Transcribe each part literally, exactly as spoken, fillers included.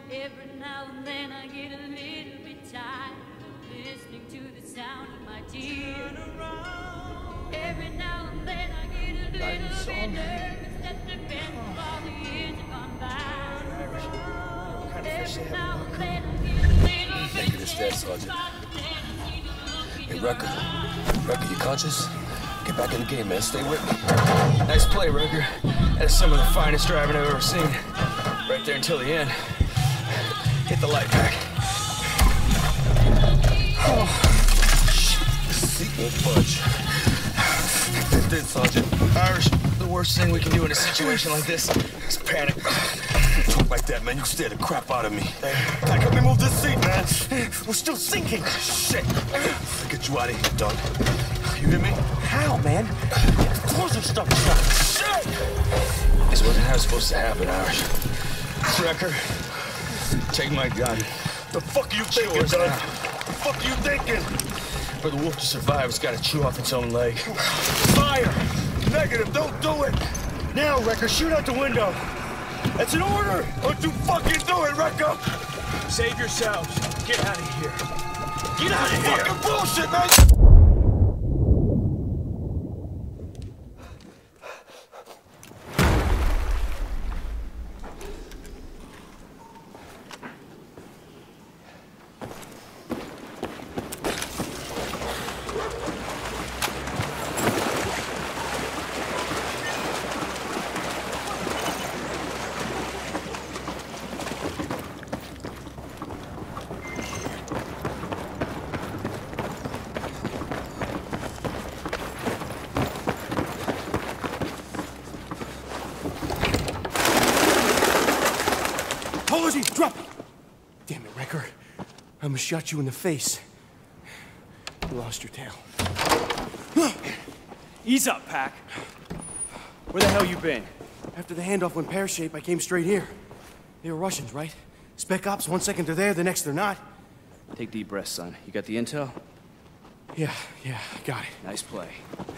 Every now and then I get a little bit tired of listening to the sound of my tears. Every now and then I get a little bit nervous that the bend of all the years have gone by. Every now and then I get a little bit Make it a step, Sergeant. Hey, Rucker. Rucker, you conscious? Get back in the game, man. Stay with me. Nice play, Rucker. That is some of the finest driving I've ever seen. Right there until the end. Hit the light pack. Oh, shit. The seat won't budge. That's it, Sergeant. Irish, the worst thing we can do in a situation like this is panic. You talk like that, man. You scare the crap out of me. Hey, help me move this seat, man. We're still sinking. Shit. I'll get you out of here, Doug. You hear me? How, man? Explosive stuff is not. Shit! This wasn't how it was supposed to happen, Irish. Rucker, take my gun. The fuck are you thinking, Yours Doug? now. The fuck are you thinking? For the wolf to survive, it's got to chew off its own leg. Fire! Negative, don't do it! Now, Wrecker, shoot out the window! That's an order! Don't you fucking do it, Wrecker! Save yourselves. Get out of here. Get out of here! Fucking bullshit, man! Drop it! Damn it, Wrecker. I almost shot you in the face. You lost your tail. Ease up, Pac. Where the hell you been? After the handoff went pear-shaped, I came straight here. They were Russians, right? Spec ops, one second they're there, the next they're not. Take deep breaths, son. You got the intel? Yeah, yeah, got it. Nice play.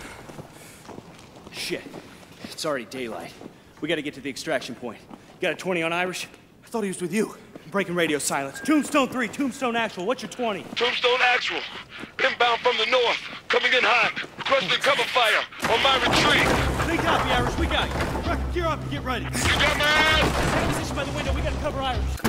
Shit. It's already daylight. We gotta get to the extraction point. Got a twenty on Irish? I thought he was with you. Breaking radio silence. Tombstone three, Tombstone Actual. What's your twenty? Tombstone Actual. Inbound from the north. Coming in hot. Requesting cover fire on my retreat. They copy, Irish. We got it. Rucker, gear up and get ready. You got my ass! Take position by the window. We gotta cover Irish.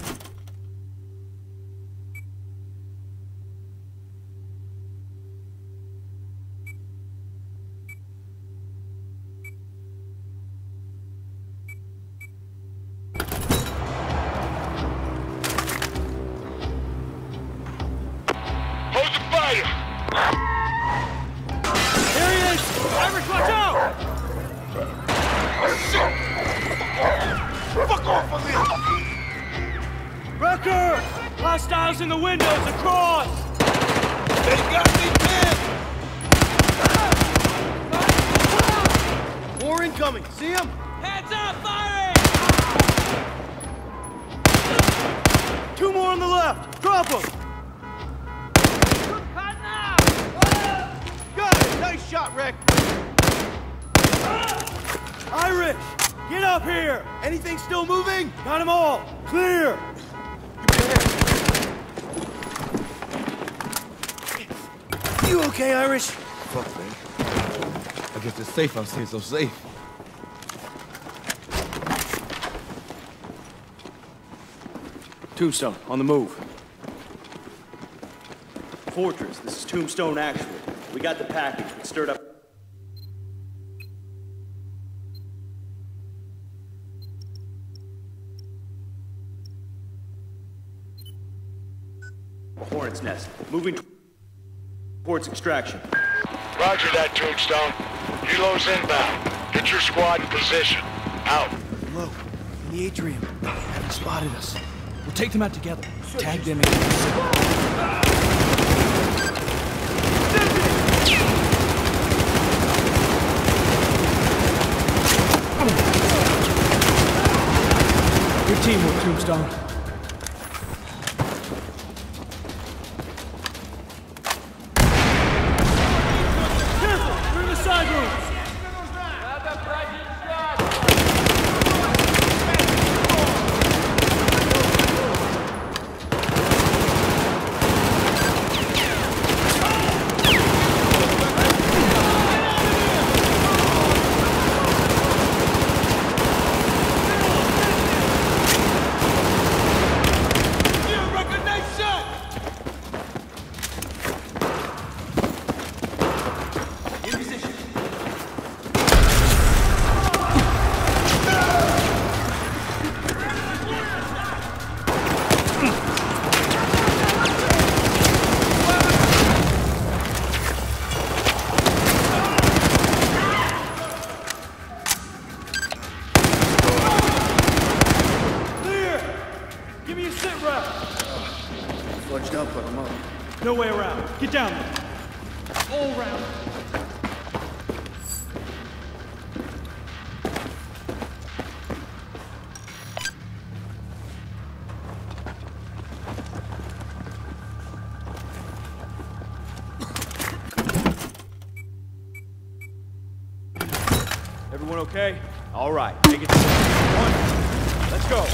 Hostiles in the windows, across! They got me pinned! More incoming, see him? Heads up, firing! Two more on the left, drop them! Got it, nice shot, Rick! Irish, get up here! Anything still moving? Got them all, clear! You okay, Irish? Fuck, man. I guess it's safe out here, so safe. Tombstone, on the move. Fortress, this is Tombstone Actual. We got the package. We stirred up. Hornet's Nest. Moving towards extraction. Roger that, Tombstone. Helo's inbound. Get your squad in position. Out. Low, in the atrium. Haven't spotted us. We'll take them out together. Tag them in. Good teamwork, Tombstone. Give me a sit rep. Fudged up, but I'm up. No way around. Get down there. All around. Everyone okay? All right, take it to one. Let's go.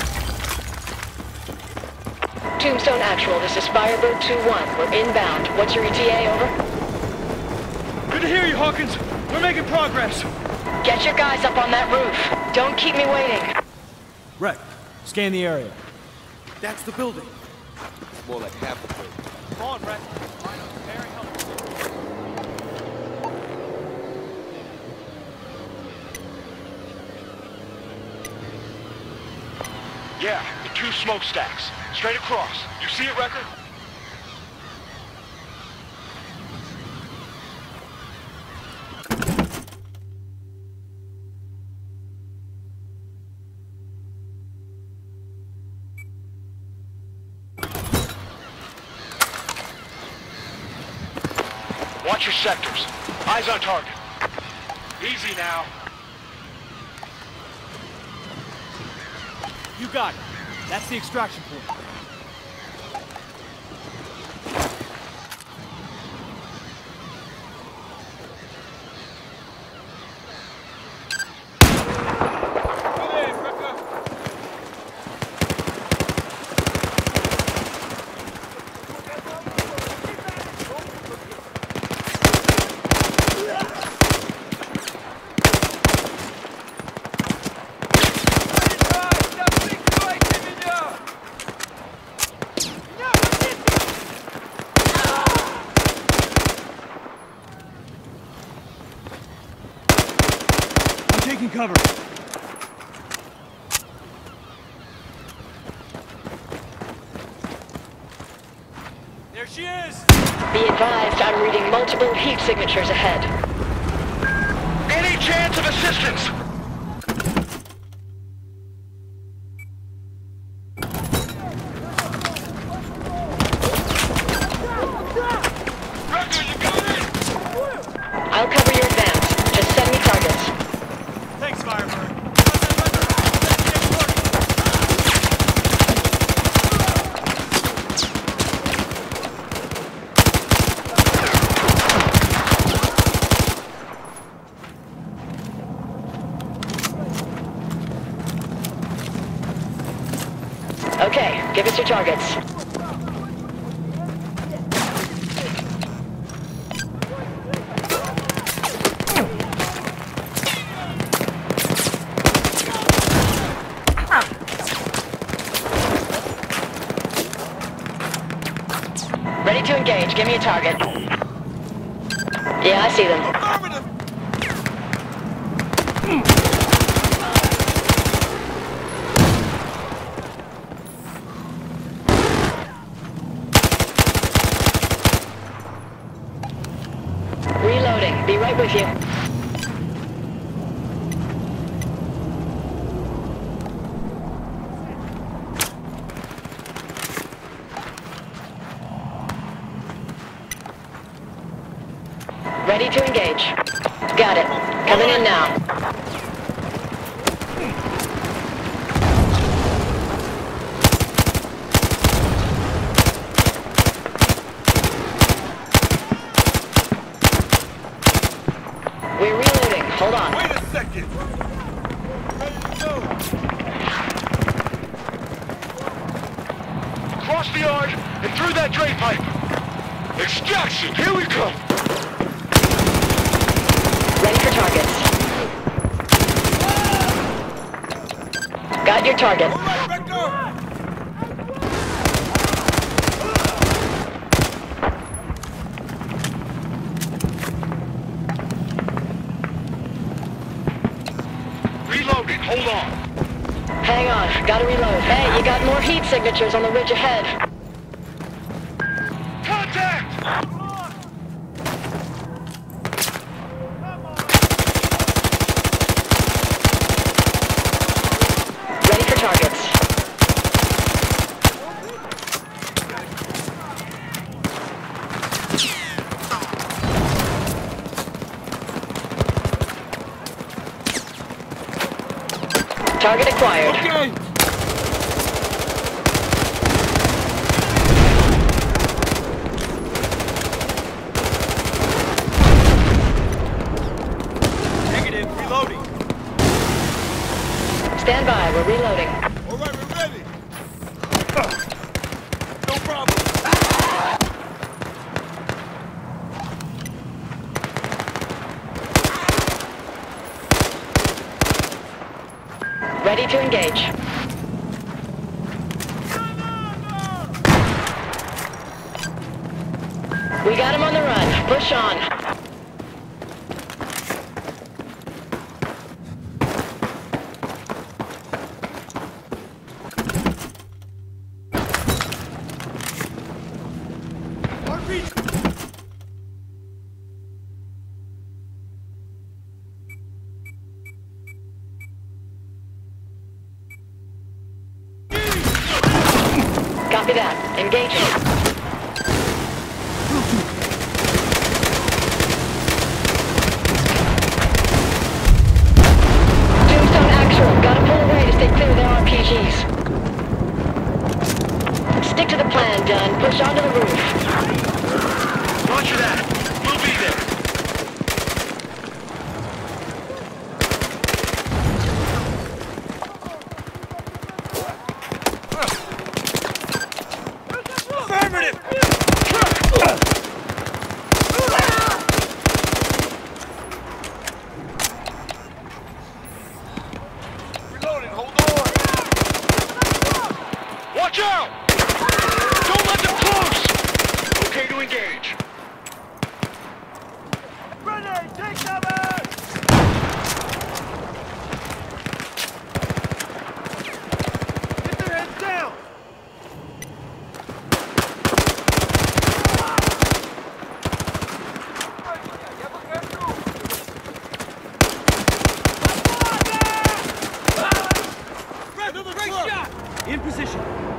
Tombstone Actual, this is Firebird two one. We're inbound. What's your E T A, over? Good to hear you, Hawkins. We're making progress. Get your guys up on that roof. Don't keep me waiting. Rec, scan the area. That's the building. More like half the building. Come on, Rec. Very helpful. Yeah, the two smokestacks. Straight across. You see it, Wrecker? Watch your sectors. Eyes on target. Easy now. You got it. That's the extraction point. Taking cover. There she is! Be advised, I'm reading multiple heat signatures ahead. Any chance of assistance? Wrecker, you got it? I'll cover your advance. Just send me targets. Thanks, Firebird. Okay, give us your targets. Ready to engage. Give me a target. Yeah, I see them. Affirmative! Reloading. Be right with you. Ready to engage. Got it. Coming in now. We're reloading. Hold on. Wait a second! Ready to go! Cross the yard and through that drain pipe! Extraction! Here we come! Ready for targets. Got your target. All right, Wrecker! Reloading, hold on. Hang on. Gotta reload. Hey, you got more heat signatures on the ridge ahead. Contact! Ready for targets. acquired. Okay. Negative, reloading. Stand by, we're reloading. All right, we're ready. No problem. Ready to engage. We got him on the run. Push on. Copy that. Engaging. Tombstone actual. Gotta pull away to stay clear of their R P Gs. Stick to the plan, Dunn. Push onto the roof. Roger that. We'll be there. Affirmative! Reloading, hold on! Watch out! Don't let them close! Okay to engage. Grenade, take cover! Get their heads down! In position.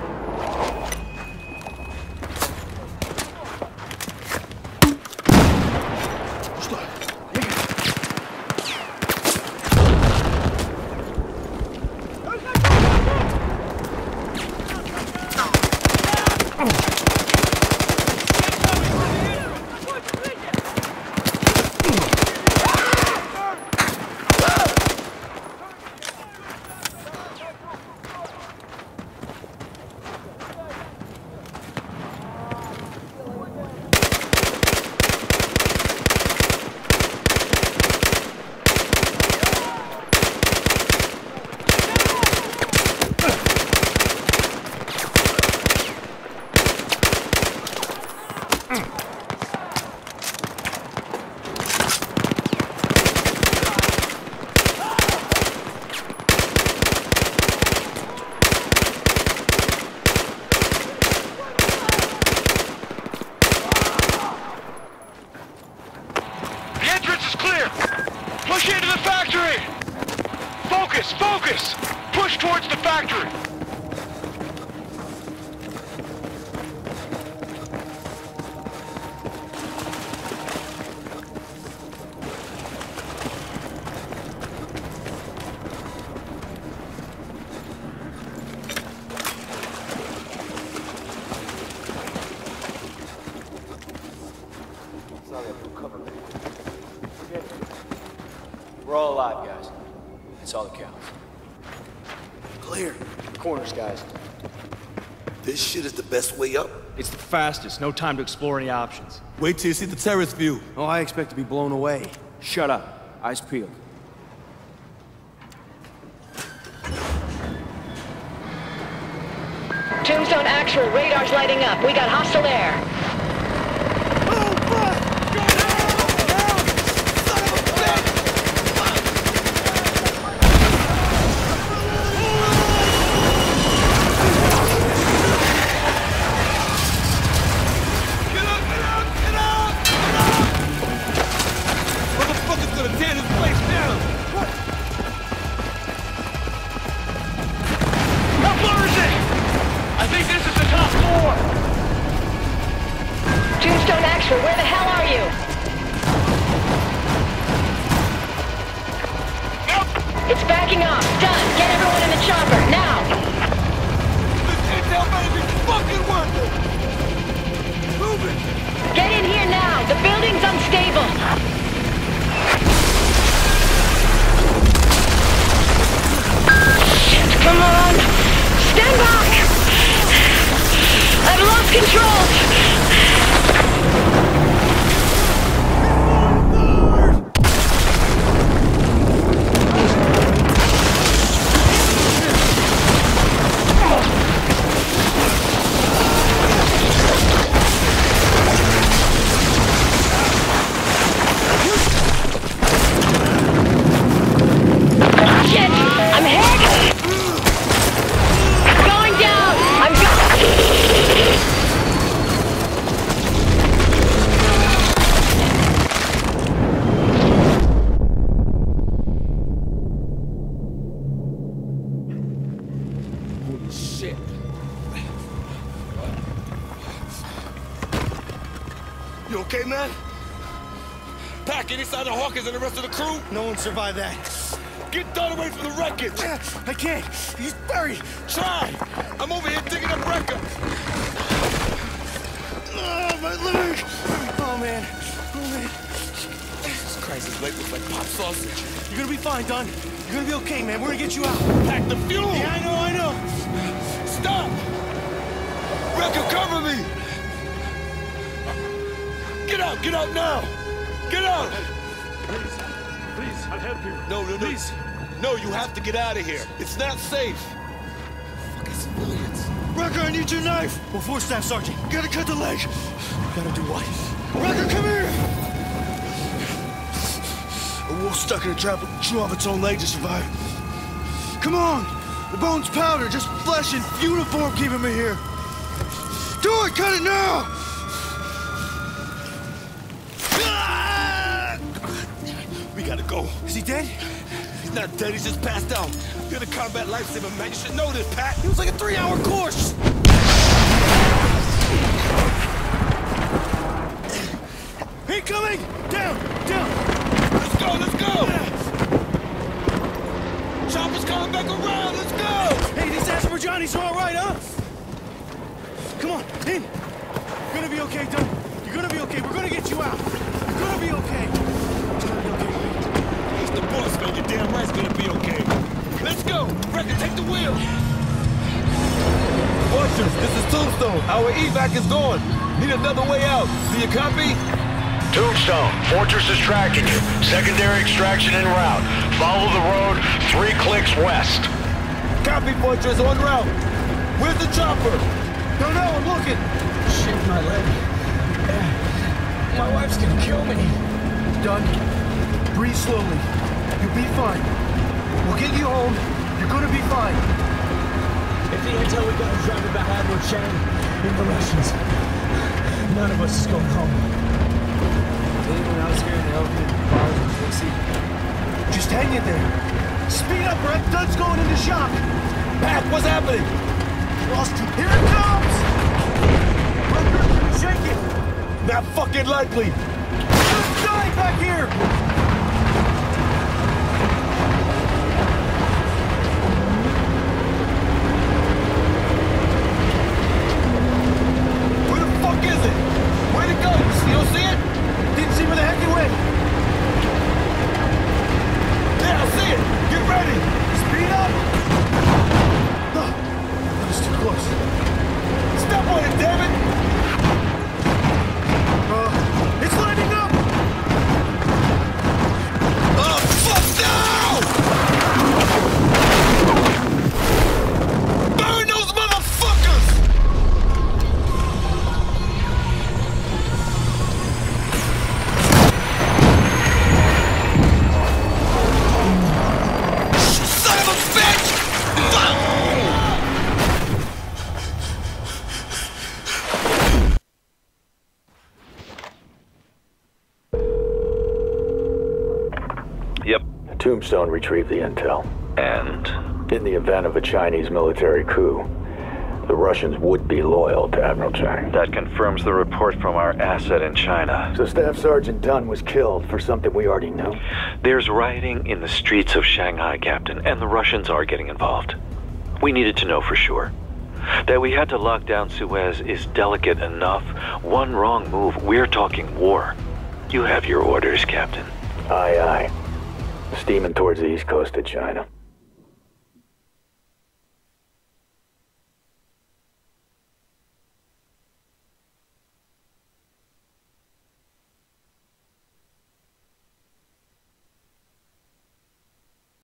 Push into the factory! Focus, focus! Push towards the factory! We're all alive, guys. That's all that counts. Clear. Corners, guys. This shit is the best way up. It's the fastest. No time to explore any options. Wait till you see the terrace view. Oh, I expect to be blown away. Shut up. Eyes peeled. Tombstone actual. Radar's lighting up. We got hostile air. Tombstone actual, where the hell are you? It's backing off. Done. Get everyone in the chopper. chopper, now! This intel better be fucking worth it! Move it! Get in here now! The building's unstable! Shit, come on! Stand back! I've lost control! You okay, man? Pack it inside the Hawkins and the rest of the crew? No one survived that. Get Dunn away from the wreckage! I can't. He's buried. Try! I'm over here digging up Wrecker. Oh, my leg! Oh, man. Oh, man. This Christ's leg looks like pop sausage. You're gonna be fine, Dunn. You're gonna be okay, man. We're gonna get you out. Pack the fuel! Yeah, I know, I know. Stop! Wrecker, cover me! Get out! Get out now! Get out! Please, please, I'll help you. No, no, no. Please. No, you have to get out of here. It's not safe. Fucking civilians. Wrecker, I need your knife. Well, four staff, Sergeant. Gotta cut the leg. Gotta do what? Wrecker, come here! A wolf stuck in a trap will chew off its own leg to survive. Come on! The bone's powder, just flesh and uniform keeping me here. Do it! Cut it now! We gotta go. Is he dead? He's not dead, he's just passed out. You're the combat lifesaver, man. You should know this, Pat. It was like a three-hour course. Incoming! Down! Down! Let's go, let's go! Chopper's coming back around, let's go! Hey, these Azerbaijani's are all right, huh? Come on, in! You're gonna be okay, Dunn. You're gonna be okay. We're gonna get you out. You're gonna be okay. It's gonna be okay. He's the boss, man. You're damn right it's gonna be okay. Let's go! Wrecker, take the wheel! Fortress, this is Tombstone. Our evac is gone. Need another way out. Do you copy? Tombstone, Fortress is tracking you. Secondary extraction en route. Follow the road three clicks west. Copy, Fortress, en route. Where's the chopper? Don't know, I'm looking. Shit, my leg. My wife's gonna kill me. Dunn, breathe slowly. You'll be fine. We'll get you home. You're gonna be fine. If the intel we got is right about Admiral Chang and the Russians, none of us is going home. Anyone else here to help you? Bars and Dixie? Just hang in there. Speed up, Brett. Dunn's going into shock. Pat, what's happening? Lost you. Here it comes! Rucker, shake it! Not fucking likely. Just die back here! Where the fuck is it? Where'd it go? You don't see it? Didn't see where the heck it went. Yeah, I see it. Get ready. Speed up! Oh, that was too close. Step on it, damn it. Uh, it's lining up! Oh, fuck no! Burn those motherfuckers! Son of a bitch! Fuck! Yep. Tombstone retrieved the intel. And? In the event of a Chinese military coup, the Russians would be loyal to Admiral Chang. That confirms the report from our asset in China. So Staff Sergeant Dunn was killed for something we already knew? There's rioting in the streets of Shanghai, Captain, and the Russians are getting involved. We needed to know for sure. That we had to lock down Suez is delicate enough. One wrong move, we're talking war. You have your orders, Captain. Aye, aye. Steaming towards the east coast of China.